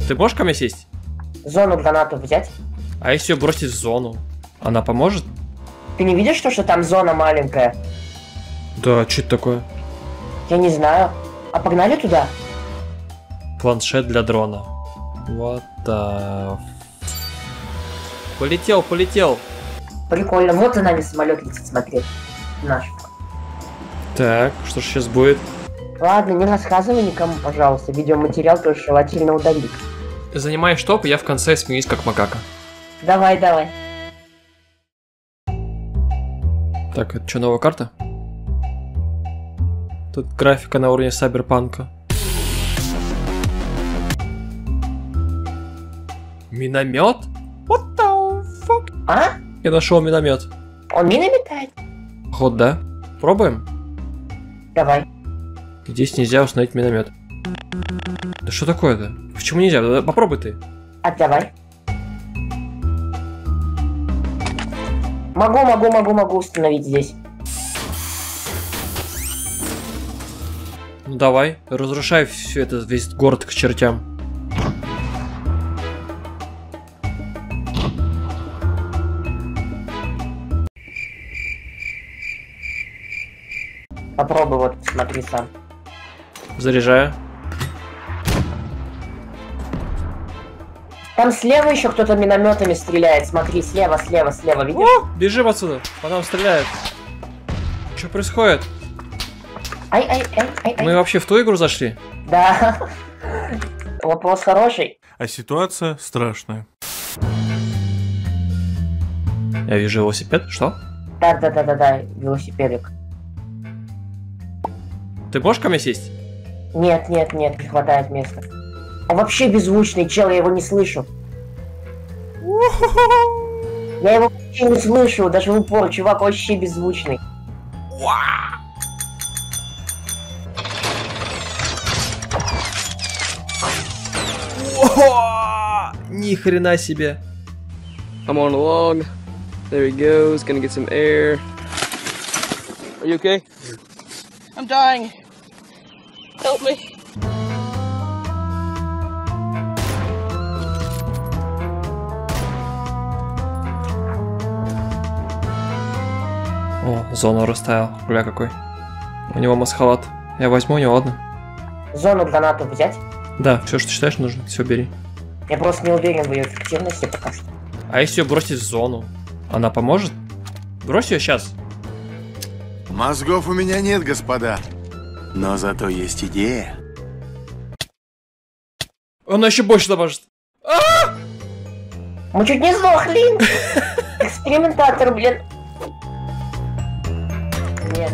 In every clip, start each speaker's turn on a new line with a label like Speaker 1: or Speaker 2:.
Speaker 1: Ты можешь ко мне сесть?
Speaker 2: Зону гранату взять?
Speaker 1: А если ее бросить в зону? Она поможет?
Speaker 2: Ты не видишь, что там зона маленькая?
Speaker 1: Да, что это такое?
Speaker 2: Я не знаю. А погнали туда?
Speaker 1: Планшет для дрона. Вот так. Полетел, полетел.
Speaker 2: Прикольно. Вот за нами самолет летит, смотри. Наш.
Speaker 1: Так, что ж сейчас будет?
Speaker 2: Ладно, не рассказывай никому, пожалуйста. Видеоматериал тоже желательно удалить.
Speaker 1: Занимаешь топ, и я в конце смеюсь как макака.
Speaker 2: Давай, давай.
Speaker 1: Так, это что, новая карта? Тут графика на уровне Сайберпанка. Миномет? What the fuck?
Speaker 2: А?
Speaker 1: Я нашел миномет.
Speaker 2: Он мины метает?
Speaker 1: Ход, да? Пробуем?
Speaker 2: Давай.
Speaker 1: Здесь нельзя установить миномет. Да что такое-то? Почему нельзя? Да, попробуй ты.
Speaker 2: А давай. Могу установить здесь.
Speaker 1: Ну давай, разрушай все это, весь город к чертям.
Speaker 2: Попробуй, вот, смотри сам.
Speaker 1: Заряжаю.
Speaker 2: Там слева еще кто-то минометами стреляет. Смотри, слева, видишь?
Speaker 1: О, бежим отсюда, по нам стреляют. Что происходит?
Speaker 2: Ай.
Speaker 1: Мы вообще в ту игру зашли?
Speaker 2: Да. Вопрос хороший.
Speaker 3: А ситуация страшная.
Speaker 1: Я вижу велосипед, что?
Speaker 2: Да, велосипедик.
Speaker 1: Ты можешь ко мне сесть?
Speaker 2: Нет, не хватает места. Он вообще беззвучный, чел, я его не слышу. Я его вообще не слышу, даже в упор, чувак вообще беззвучный.
Speaker 1: Ни хрена себе.
Speaker 4: I'm on a log. There he goes. Gonna get some air. Are you okay?
Speaker 5: I'm dying. Help me.
Speaker 1: О, зону расставил. Бля, какой. У него масхалат. Я возьму у него, ладно?
Speaker 2: Зону гранату взять?
Speaker 1: Да, все, что считаешь, нужно. Все, бери.
Speaker 2: Я просто не уверен в ее эффективности пока что.
Speaker 1: А если ее бросить в зону? Она поможет? Брось ее сейчас.
Speaker 6: Мозгов у меня нет, господа. Но зато есть идея.
Speaker 1: Она еще больше поможет.
Speaker 2: Мы чуть не сдохли. Экспериментатор, блин. Нет.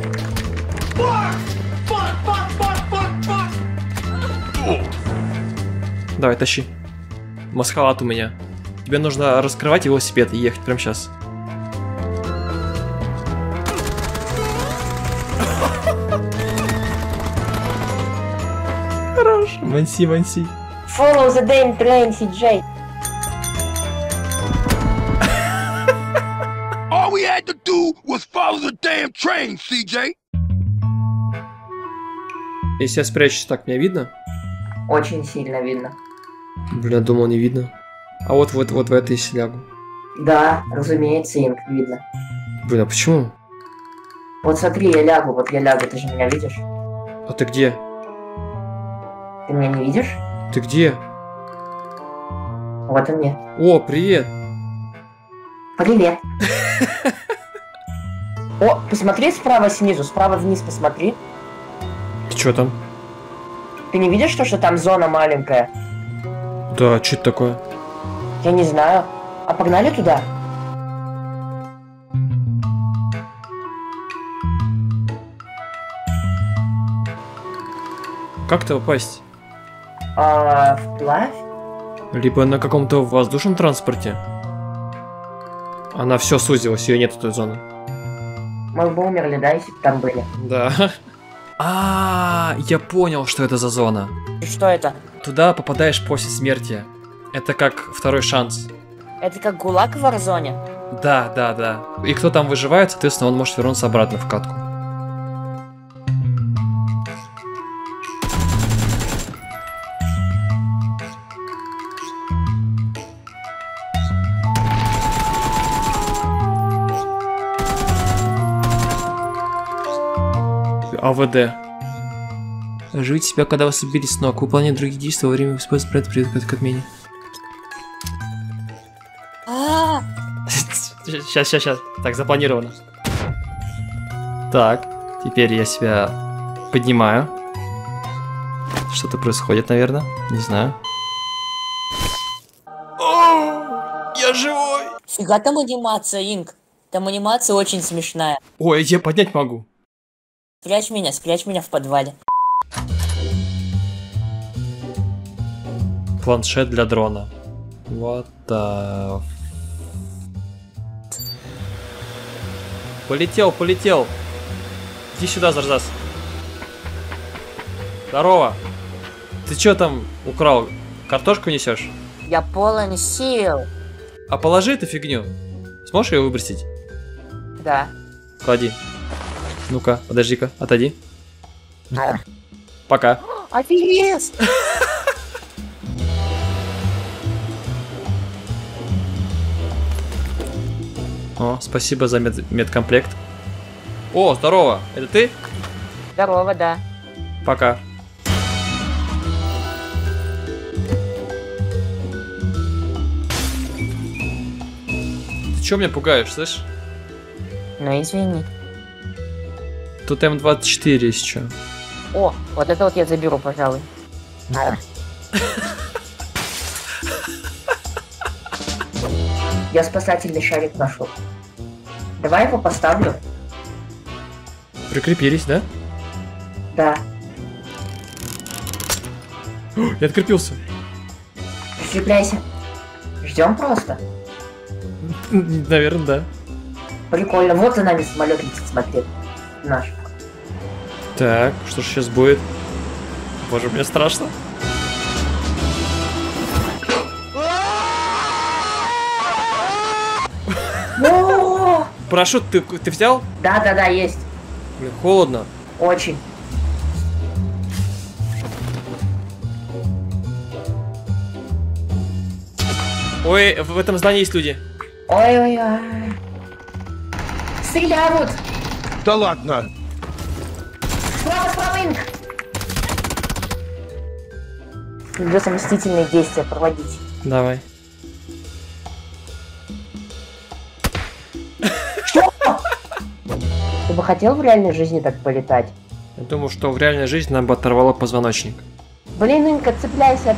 Speaker 1: Давай, тащи. Масхалат у меня. Тебе нужно раскрывать велосипед и ехать прямо сейчас. Хорош. Манси.
Speaker 2: Follow the damn train, CJ.
Speaker 6: All we had to do was follow the damn train, CJ.
Speaker 1: Если я спрячусь, так меня видно?
Speaker 2: Очень сильно видно.
Speaker 1: Бля, думал, не видно. А вот в этой лягу.
Speaker 2: Да, разумеется, Инк, видно.
Speaker 1: Блин, а почему?
Speaker 2: Вот смотри, я лягу, ты же меня видишь?
Speaker 1: А ты где?
Speaker 2: Ты меня не видишь?
Speaker 1: Ты где?
Speaker 2: Вот и мне.
Speaker 1: О, привет!
Speaker 2: Привет. О, посмотри справа снизу, справа вниз посмотри.
Speaker 1: Что там?
Speaker 2: Ты не видишь, что там зона маленькая?
Speaker 1: Да, что это такое?
Speaker 2: Я не знаю. А погнали туда?
Speaker 1: Как-то попасть?
Speaker 2: Вплавь?
Speaker 1: Либо на каком-то воздушном транспорте. Она все сузилась, ее нет, этой зоны.
Speaker 2: Мы бы умерли, да, если бы там были?
Speaker 1: Да. Я понял, что это за зона.
Speaker 2: И что это?
Speaker 1: Туда попадаешь после смерти. Это как второй шанс.
Speaker 2: Это как ГУЛАГ в Warzone?
Speaker 1: Да. И кто там выживает, соответственно, он может вернуться обратно в катку. АВД. Оживите себя, когда вас убили с ног. Выполнять другие действия во время использования приводит к отмене. Сейчас. Так, запланировано. Так, теперь я себя поднимаю. Что-то происходит, наверное. Не знаю. О, я живой!
Speaker 7: Фига там анимация, Инк. Там анимация очень смешная.
Speaker 1: Ой, я поднять могу.
Speaker 7: Спрячь меня в подвале.
Speaker 1: Планшет для дрона. What the... Полетел. Иди сюда, Зарзас. Здорово. Ты чё там украл? Картошку несешь?
Speaker 7: Я полон сил.
Speaker 1: А положи эту фигню. Сможешь ее выбросить?
Speaker 7: Да.
Speaker 1: Клади. Ну-ка, подожди-ка, отойди. Пока.
Speaker 7: Офигеть!
Speaker 1: О, спасибо за медкомплект. О, здорово. Это ты?
Speaker 7: Здорово, да.
Speaker 1: Пока. Ты чё меня пугаешь, слышь?
Speaker 7: Ну извини.
Speaker 1: Тут М24 есть чё.
Speaker 7: О, вот это вот я заберу, пожалуй.
Speaker 2: Я спасательный шарик нашел. Давай его поставлю.
Speaker 1: Прикрепились, да?
Speaker 2: Да.
Speaker 1: Я открепился.
Speaker 2: Прикрепляйся. Ждем просто.
Speaker 1: Наверное, да.
Speaker 2: Прикольно. Вот за нами самолет летит, смотри. Наш.
Speaker 1: Так, что ж сейчас будет? Боже, мне страшно.
Speaker 2: О!
Speaker 1: Парашют ты взял?
Speaker 2: Да, есть.
Speaker 1: Блин, холодно.
Speaker 2: Очень.
Speaker 1: Ой, в этом здании есть люди.
Speaker 2: Ой-ой-ой. Стреляют.
Speaker 6: Да ладно!
Speaker 2: Справа, Инк. Придется мстительные действия проводить.
Speaker 1: Давай.
Speaker 2: Ты бы хотел в реальной жизни так полетать?
Speaker 1: Я думаю, что в реальной жизни нам бы оторвало позвоночник.
Speaker 2: Блин, Инк, отцепляйся.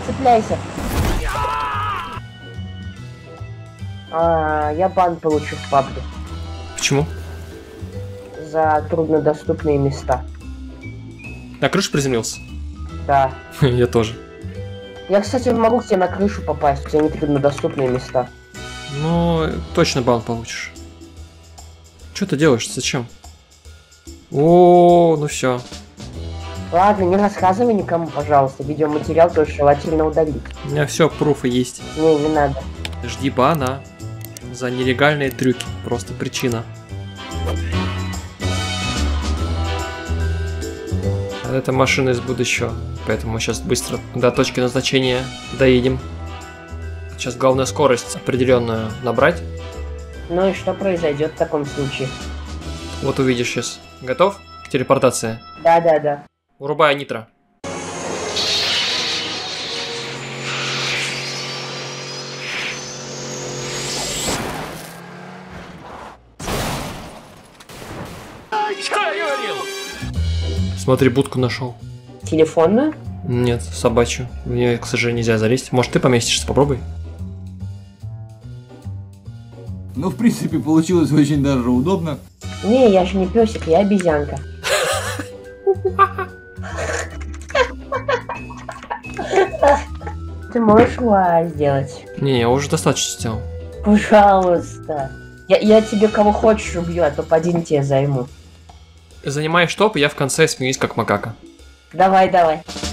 Speaker 2: Я бан получу в пабге.
Speaker 1: Почему?
Speaker 2: За труднодоступные места.
Speaker 1: На крышу приземлился?
Speaker 2: Да.
Speaker 1: Я тоже.
Speaker 2: Я, кстати, могу к тебе на крышу попасть, у тебя не труднодоступные места.
Speaker 1: Ну, точно бан получишь. Что ты делаешь? Зачем? О, ну все.
Speaker 2: Ладно, не рассказывай никому, пожалуйста. Видеоматериал тоже желательно удалить.
Speaker 1: У меня все, пруфы есть.
Speaker 2: Не надо.
Speaker 1: Жди бана за нелегальные трюки. Просто причина. Это машина из будущего. Поэтому сейчас быстро до точки назначения доедем. Сейчас главное скорость определенную набрать.
Speaker 2: Ну и что произойдет в таком случае?
Speaker 1: Вот увидишь сейчас. Готов к телепортации?
Speaker 2: Да.
Speaker 1: Врубай нитро. Смотри, будку нашел.
Speaker 2: Телефонную?
Speaker 1: Нет, собачью. В нее, к сожалению, нельзя залезть. Может, ты поместишься? Попробуй.
Speaker 8: Ну, в принципе, получилось очень даже удобно.
Speaker 2: Не, я же не песик, я обезьянка. Ты можешь сделать?
Speaker 1: Не, я уже достаточно сделал.
Speaker 2: Пожалуйста. Я тебе кого хочешь убью, а то один тебе займу.
Speaker 1: Занимаешь топ, и я в конце смеюсь как макака.
Speaker 2: Давай.